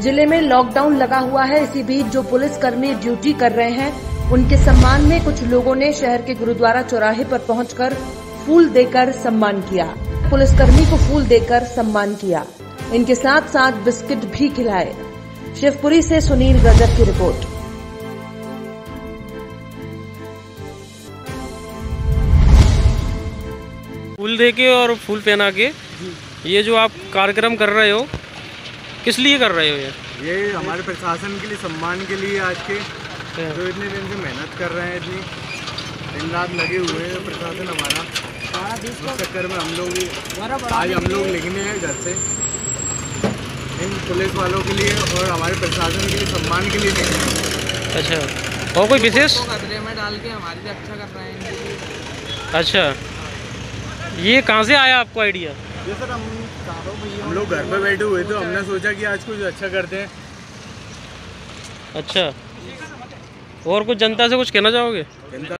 जिले में लॉकडाउन लगा हुआ है। इसी बीच जो पुलिसकर्मी ड्यूटी कर रहे हैं उनके सम्मान में कुछ लोगों ने शहर के गुरुद्वारा चौराहे पर पहुंचकर फूल देकर सम्मान किया। पुलिसकर्मी को फूल देकर सम्मान किया। इनके साथ साथ बिस्किट भी खिलाए। शिवपुरी से सुनील रजक की रिपोर्ट। फूल देके और फूल पहना के ये जो आप कार्यक्रम कर रहे हो, किस लिए कर रहे हो? ये हमारे प्रशासन के लिए, सम्मान के लिए। आज के जो इतने दिन से मेहनत कर रहे हैं, इतनी दिन रात लगे हुए हैं प्रशासन हमारा, इस चक्कर में हम लोग आज लिखने हैं घर से इन पुलिस वालों के लिए और हमारे प्रशासन के लिए, सम्मान के लिए लिखने। अच्छा, और कोई विशेष खतरे में डाल के हमारी भी अच्छा कर रहे हैं। अच्छा, ये कहाँ से आया आपको आइडिया? ये सर हम लोग घर पे बैठे हुए थे, हमने सोचा कि आज कुछ अच्छा करते हैं। अच्छा, और कुछ जनता से कुछ कहना चाहोगे? जनता